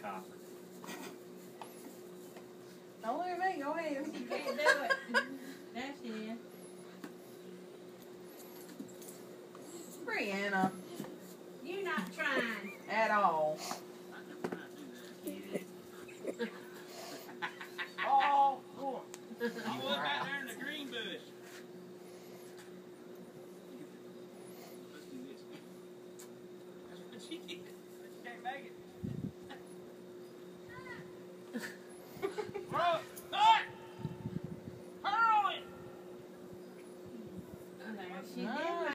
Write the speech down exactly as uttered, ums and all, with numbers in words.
topper. Don't look at me. Go ahead. You can't do it. There she is. Brianna. You're not trying. At all. Oh, boy. You was out there in the green bush. Let's do this. That's what she did. She can't make it.